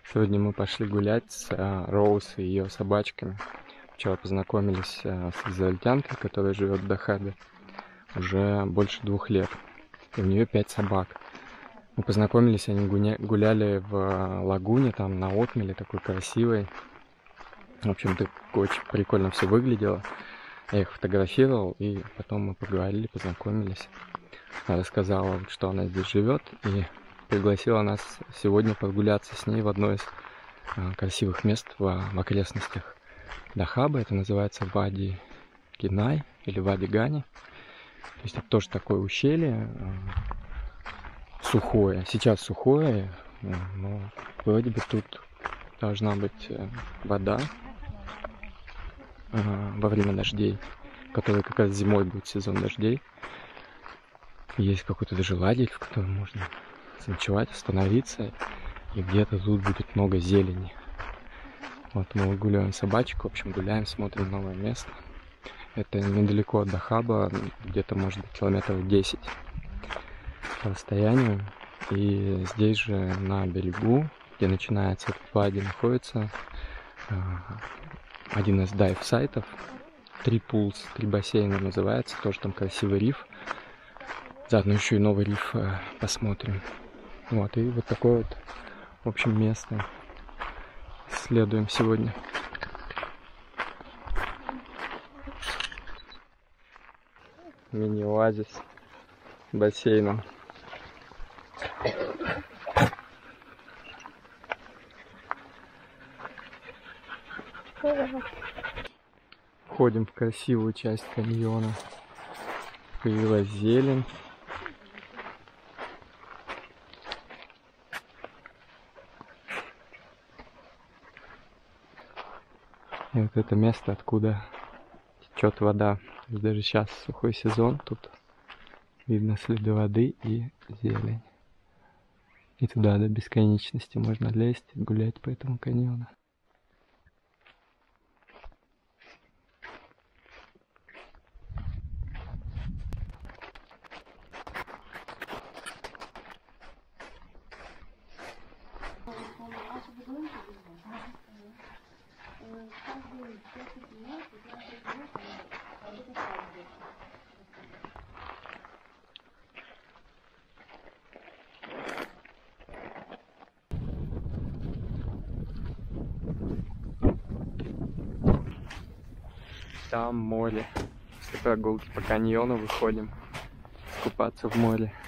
Сегодня мы пошли гулять с Роуз и ее собачками. Вчера познакомились с израильтянкой, которая живет в Дахабе уже больше 2 лет. И у нее 5 собак. Мы познакомились, они гуляли в лагуне, там на отмеле, такой красивой. В общем-то, очень прикольно все выглядело. Я их фотографировал, и потом мы поговорили, познакомились. Она рассказала, что она здесь живет, и пригласила нас сегодня прогуляться с ней в одно из красивых мест в окрестностях Дахаба. Это называется Вади Гинай или Вади Гани. То есть это тоже такое ущелье, сухое. Сейчас сухое, но вроде бы тут должна быть вода во время дождей, который как раз зимой будет сезон дождей. Есть какой-то даже лагерь, в котором можно заночевать, остановиться, и где-то тут будет много зелени. Вот мы гуляем собачку, в общем, гуляем, смотрим новое место. Это недалеко от Дахаба, где-то, может быть, километров 10 по расстоянию. И здесь же на берегу, где начинается этот вади, находится один из дайв-сайтов. 3 Pools, 3 бассейна называется, тоже там красивый риф. Заодно еще и новый риф посмотрим. Вот, и вот такое вот, в общем, место исследуем сегодня. Мини-оазис с бассейном. Входим в красивую часть каньона. Появилась зелень. И вот это место, откуда течет вода. Даже сейчас сухой сезон, тут видно следы воды и зелень. И туда до бесконечности можно лезть, гулять по этому каньону. Там море. После прогулки по каньону выходим купаться в море.